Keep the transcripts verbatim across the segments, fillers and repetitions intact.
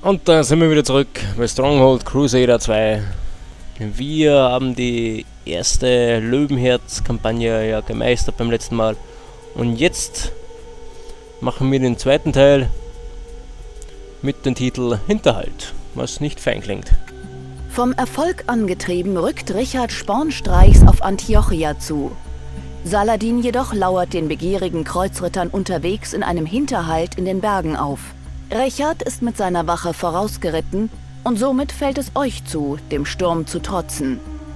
Und da sind wir wieder zurück bei Stronghold Crusader zwei. Wir haben die erste Löwenherz-Kampagne ja gemeistert beim letzten Mal. Und jetzt machen wir den zweiten Teil mit dem Titel Hinterhalt, was nicht fein klingt. Vom Erfolg angetrieben rückt Richard Spornstreichs auf Antiochia zu. Saladin jedoch lauert den begierigen Kreuzrittern unterwegs in einem Hinterhalt in den Bergen auf. Richard ist mit seiner Wache vorausgeritten und somit fällt es euch zu, dem Sturm zu trotzen.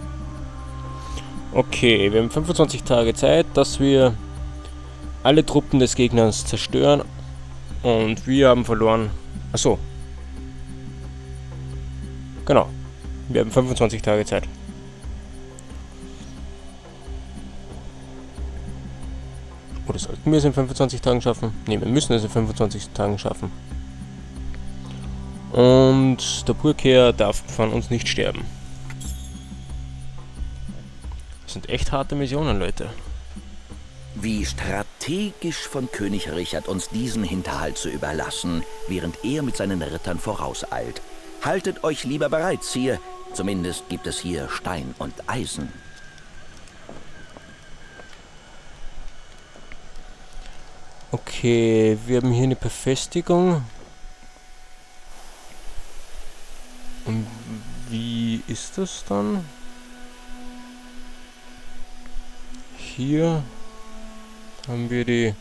Okay, wir haben fünfundzwanzig Tage Zeit, dass wir alle Truppen des Gegners zerstören und wir haben verloren. Achso. Genau. Wir haben fünfundzwanzig Tage Zeit. Oder sollten wir es in fünfundzwanzig Tagen schaffen? Ne, wir müssen es in fünfundzwanzig Tagen schaffen. Und der Burgherr darf von uns nicht sterben. Das sind echt harte Missionen, Leute. Wie strategisch von König Richard, uns diesen Hinterhalt zu überlassen, während er mit seinen Rittern vorauseilt. Haltet euch lieber bereit, Sire. Zumindest gibt es hier Stein und Eisen. Okay, wir haben hier eine Befestigung. Und wie ist das dann? Hier haben wir die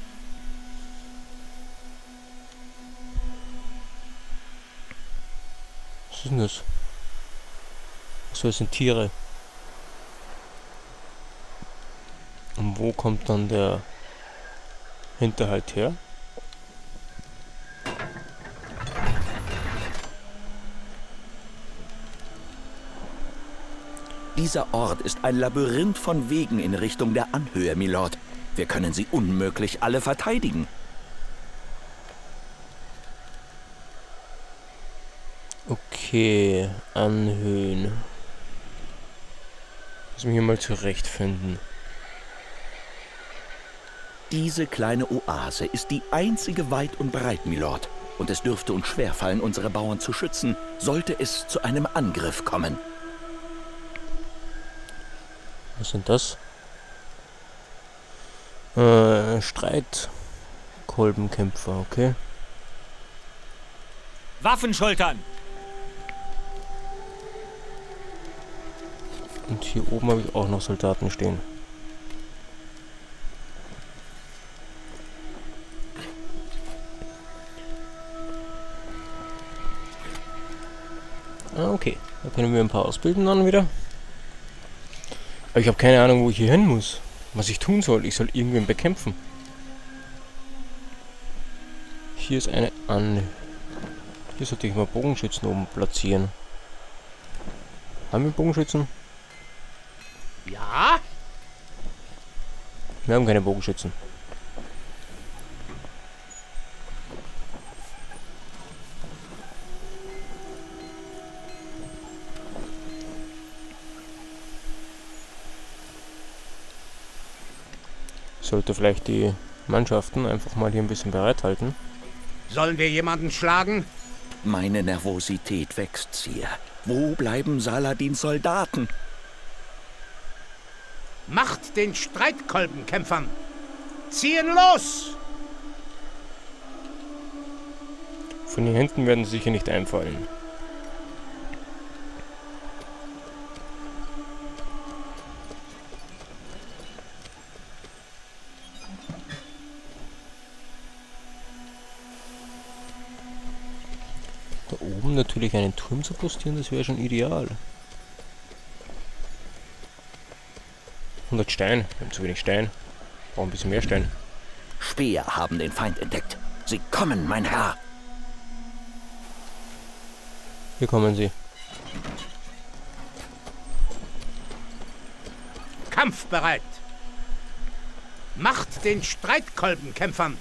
Was ist denn das? Achso, das sind Tiere. Und wo kommt dann der Hinterhalt her? Dieser Ort ist ein Labyrinth von Wegen in Richtung der Anhöhe, Milord. Wir können sie unmöglich alle verteidigen. Okay, Anhöhen. Lass mich hier mal zurechtfinden. Diese kleine Oase ist die einzige weit und breit, Milord. Und es dürfte uns schwerfallen, unsere Bauern zu schützen, sollte es zu einem Angriff kommen. Was sind das? Äh, Streitkolbenkämpfer, okay. Waffen schultern! Und hier oben habe ich auch noch Soldaten stehen. Ah, okay. Da können wir ein paar ausbilden dann wieder. Aber ich habe keine Ahnung, wo ich hier hin muss. Was ich tun soll. Ich soll irgendwen bekämpfen. Hier ist eine An... Hier sollte ich mal Bogenschützen oben platzieren. Haben wir Bogenschützen? Ja? Wir haben keine Bogenschützen. Sollte vielleicht die Mannschaften einfach mal hier ein bisschen bereithalten. Sollen wir jemanden schlagen? Meine Nervosität wächst, Sire. Wo bleiben Saladins Soldaten? Macht den Streitkolbenkämpfern! Ziehen los! Von hier hinten werden sie sicher nicht einfallen. Da oben natürlich einen Turm zu postieren, das wäre schon ideal. hundert Stein, wir haben zu wenig Stein. Brauchen ein bisschen mehr Stein. Speer haben den Feind entdeckt. Sie kommen, mein Herr. Hier kommen sie. Kampfbereit! Macht den Streitkolbenkämpfern!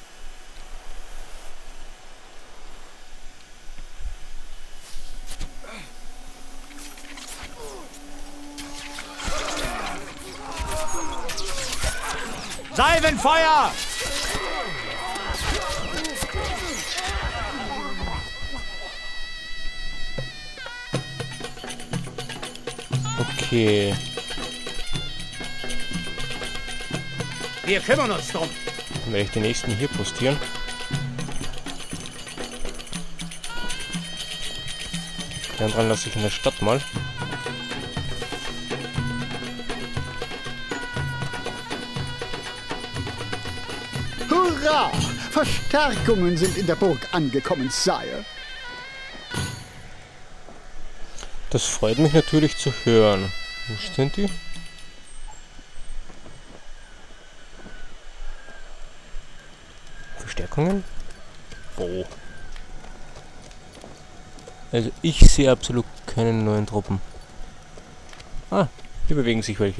Okay. Wir kümmern uns drum. Dann werde ich den nächsten hier postieren. Den anderen lasse ich in der Stadt mal. Hurra! Verstärkungen sind in der Burg angekommen, Sire. Das freut mich natürlich zu hören. Wo sind die? Verstärkungen? Wo? Also ich sehe absolut keine neuen Truppen. Ah, hier bewegen sich welche.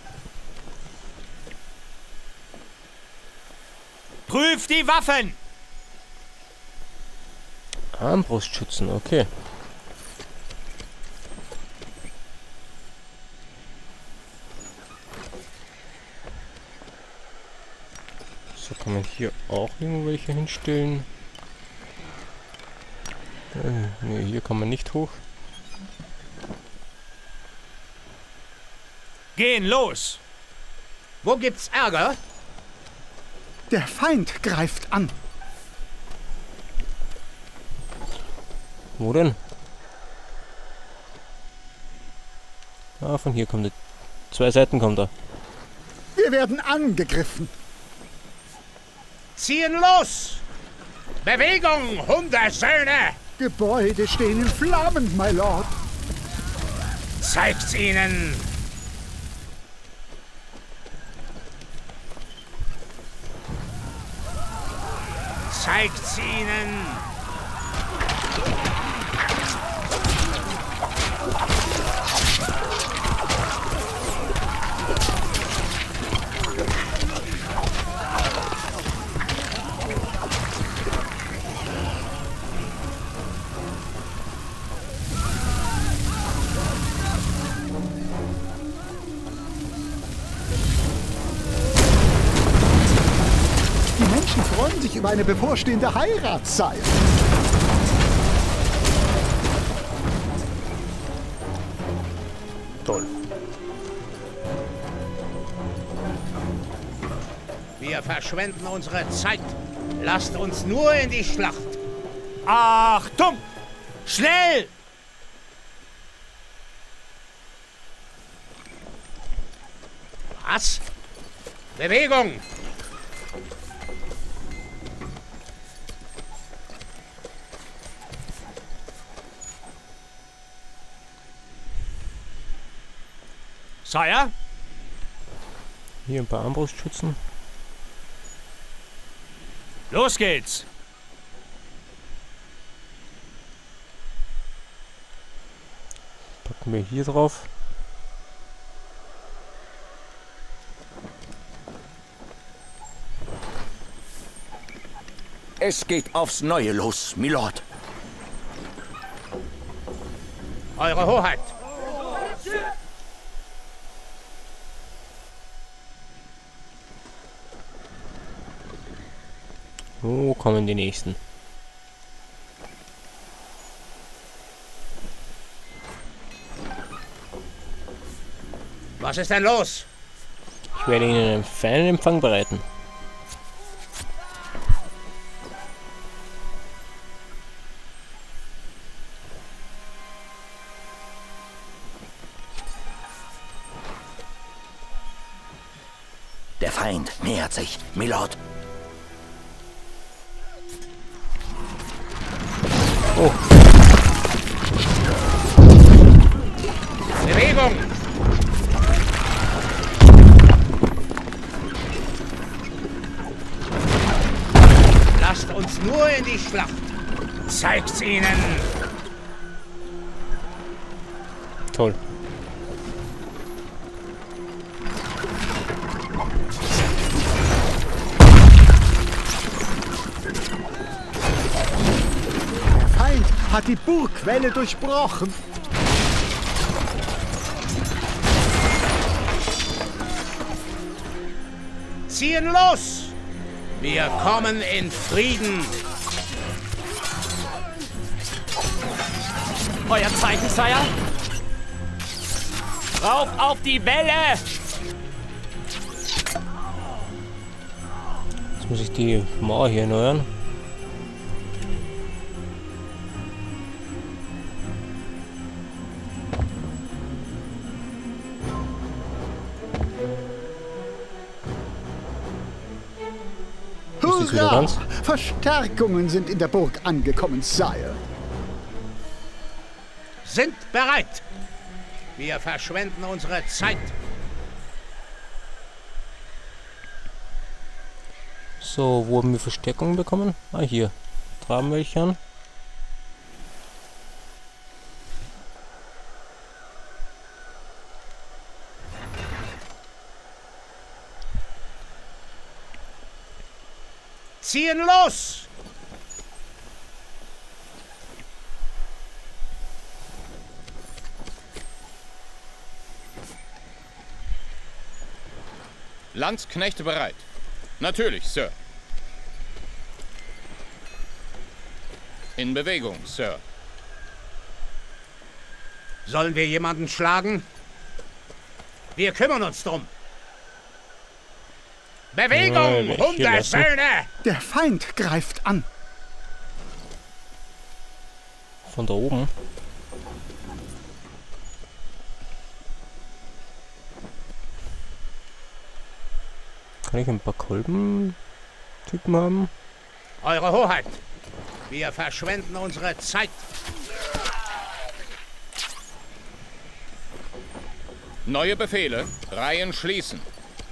Prüf die Waffen! Armbrustschützen, okay. So, kann man hier auch irgendwelche hinstellen. Äh, ne, hier kann man nicht hoch. Gehen los! Wo gibt's Ärger? Der Feind greift an. Wo denn? Ah, von hier kommt er. Zwei Seiten kommt er. Wir werden angegriffen. Ziehen los! Bewegung, Hundesöhne! Gebäude stehen in Flammen, my Lord. Zeigt's ihnen! Zeigt's ihnen! Die Menschen freuen sich über eine bevorstehende Heirat, Sire. Toll. Wir verschwenden unsere Zeit. Lasst uns nur in die Schlacht. Achtung! Schnell! Was? Bewegung! Sire? Hier ein paar Armbrustschützen. Los geht's! Packen wir hier drauf. Es geht aufs Neue los, Milord. Eure Hoheit! Wo kommen die nächsten? Was ist denn los? Ich werde Ihnen einen feinen Empfang bereiten. Der Feind nähert sich, Milord. Oh. Bewegung! Lasst uns nur in die Schlacht. Zeigt's ihnen! Toll. Hat die Burgwelle durchbrochen. Ziehen los! Wir kommen in Frieden. Euer Zeichen, Sire? Rauf auf die Welle! Jetzt muss ich die Mauer hier erneuern. Hurra! Verstärkungen sind in der Burg angekommen, Sire. Sind bereit. Wir verschwenden unsere Zeit. So, wo haben wir Verstärkung bekommen? Ah, hier. Traben welche an. Ziehen los! Landsknechte bereit. Natürlich, Sir. In Bewegung, Sir. Sollen wir jemanden schlagen? Wir kümmern uns drum. Bewegung, Nein, Hundesöhne! Der Feind greift an. Von da oben. Kann ich ein paar Kolben-Typen haben? Eure Hoheit, wir verschwenden unsere Zeit. Neue Befehle. Reihen schließen.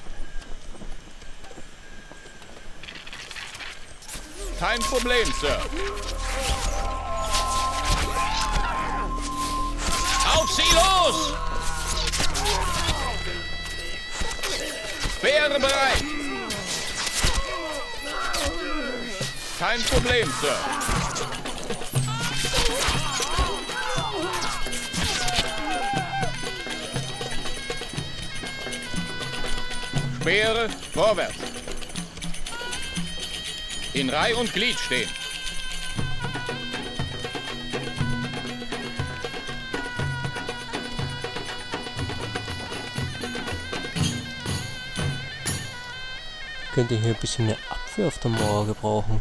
Kein Problem, Sir. Auf sie los! Speere bereit! Kein Problem, Sir. Speere vorwärts. In Reih und Glied stehen. Könnte hier ein bisschen mehr Abwehr auf der Mauer gebrauchen.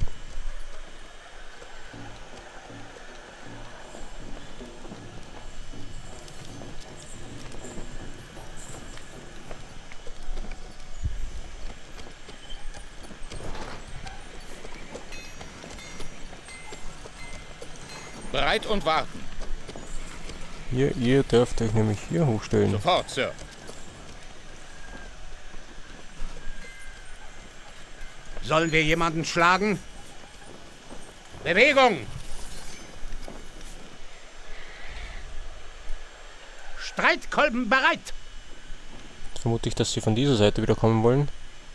Bereit und warten. Hier, ihr dürft euch nämlich hier hochstellen. Sofort, Sir. Sollen wir jemanden schlagen? Bewegung! Streitkolben bereit! Vermute ich, dass sie von dieser Seite wieder kommen wollen.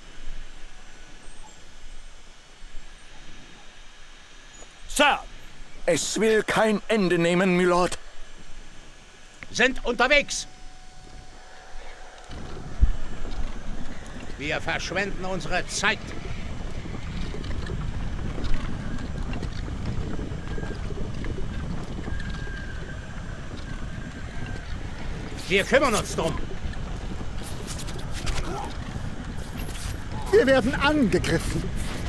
Sir! Es will kein Ende nehmen, Milord. Sind unterwegs! Wir verschwenden unsere Zeit. Wir kümmern uns drum. Wir werden angegriffen.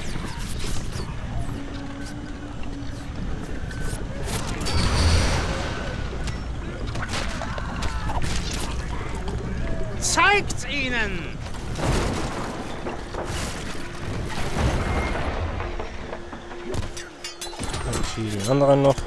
Zeigt's ihnen! Und die anderen noch.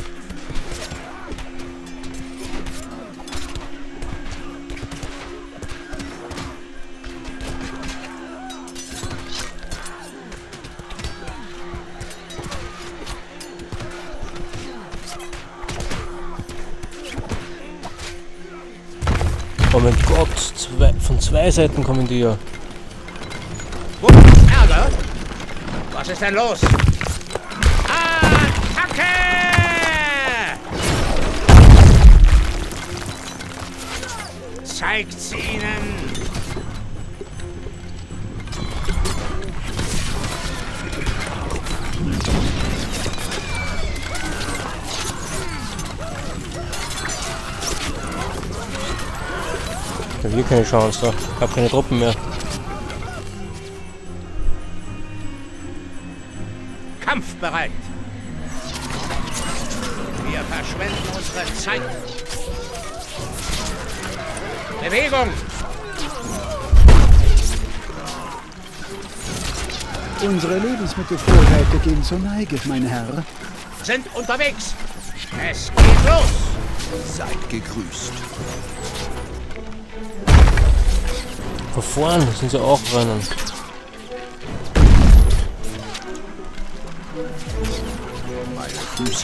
Oh mein Gott, zwei, von zwei Seiten kommen die ja. Wo ist Ärger? Was ist denn los? Attacke! Zeigt's ihnen! Schon hier keine Chance, da. Ich habe keine Truppen mehr. Kampfbereit. Wir verschwenden unsere Zeit. Bewegung! Unsere Lebensmittelvorräte gehen zur Neige, mein Herr. Sind unterwegs. Es geht los. Seid gegrüßt. Vor vorn sind sie auch rennen. Meine Füße.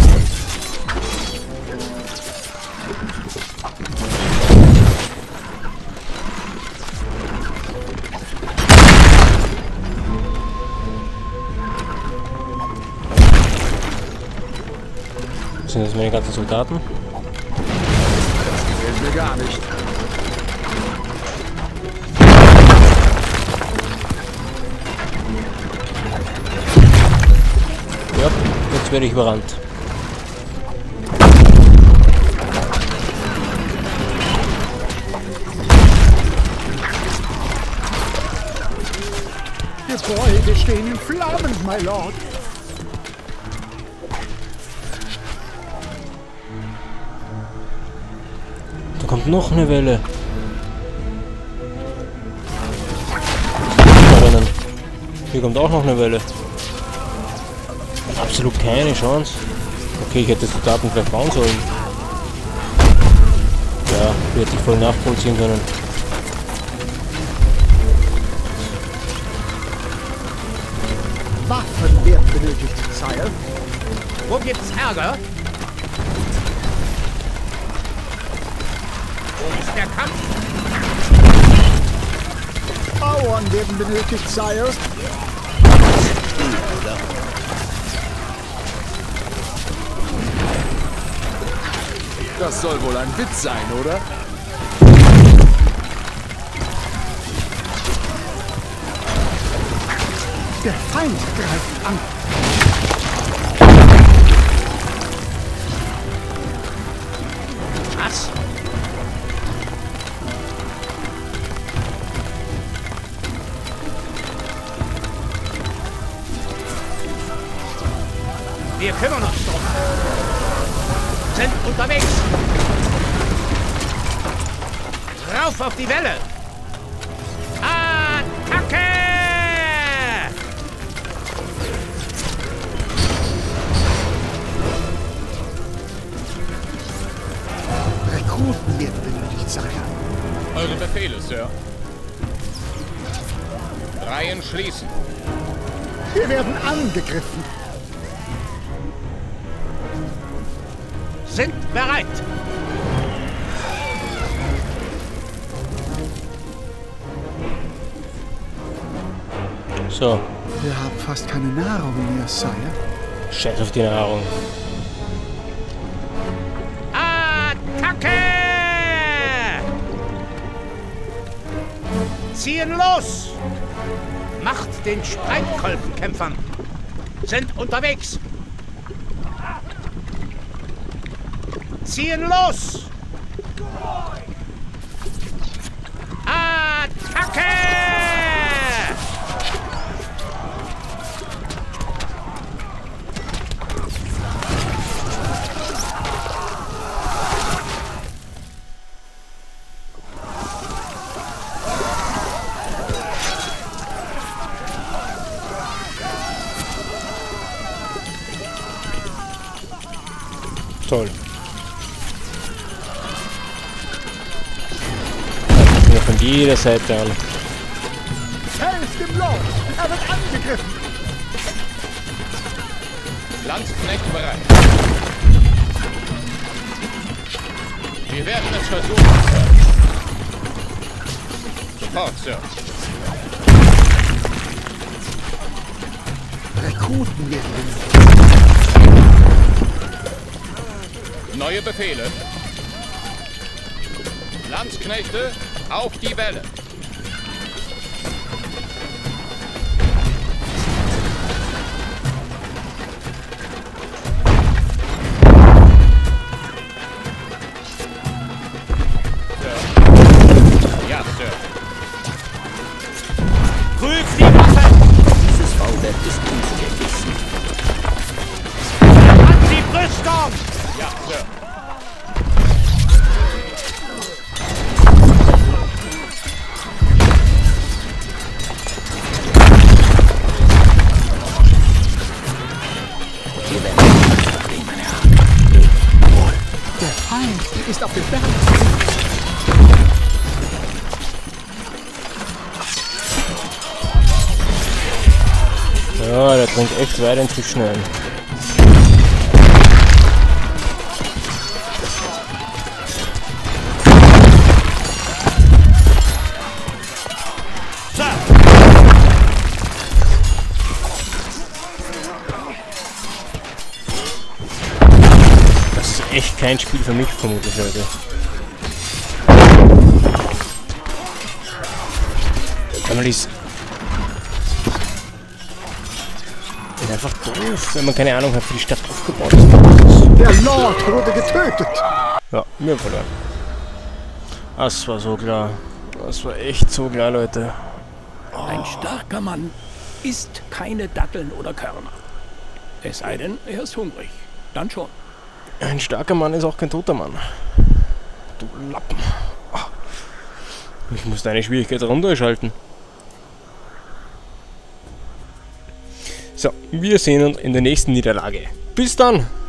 Sind das meine ganzen Soldaten? Das gefällt mir gar nicht. Ja, jetzt werde ich überrannt. Gebäude stehen in Flammen, my Lord. Da kommt noch eine Welle. Hier kommt auch noch eine Welle. Absolut keine Chance. Okay, ich hätte die Daten vielleicht bauen sollen. Ja, die hätte ich voll nachproduzieren können. Waffen werden benötigt, Sire. Wo gibt's Ärger? Wo ist der Kampf? Bauern werden benötigt, Sire. Das soll wohl ein Witz sein, oder? Der Feind greift an. Was? Wir kümmern uns drum. Sind unterwegs. Rauf auf die Welle. Attacke! Rekruten werden benötigt, Sire. Eure Befehle, Sir. Reihen schließen. Wir werden angegriffen. Sind bereit. So, Wir haben fast keine Nahrung mehr, Sire. scheiß auf die Nahrung. Attacke! Ziehen los! Macht den Streitkolbenkämpfern. Sind unterwegs. Ziehen los! Attacke! Toll. Von jeder Seite an. Helft dem Lord! Er wird angegriffen! Landsknecht bereit. Wir werden es versuchen, Sir. Sofort, Sir. Rekruten werden benötigt. Neue Befehle. Landsknechte, auf die Welle. Rüstung! Ja, Sir. Der Feind ist auf dem Berg. Ja, der dringt echt weit inzwischen ein. Das ist echt kein Spiel für mich, vermutlich, Leute. Kann man dies... Ist einfach doof, wenn man keine Ahnung hat, wie die Stadt aufgebaut ist. Der Lord wurde getötet. Ja, wir haben verloren. Das war so klar. Das war echt so klar, Leute. Ein starker Mann isst keine Datteln oder Körner. Es sei denn, er ist hungrig. Dann schon. Ein starker Mann ist auch kein toter Mann. Du Lappen. Ich muss deine Schwierigkeit runterschalten. So, wir sehen uns in der nächsten Niederlage. Bis dann!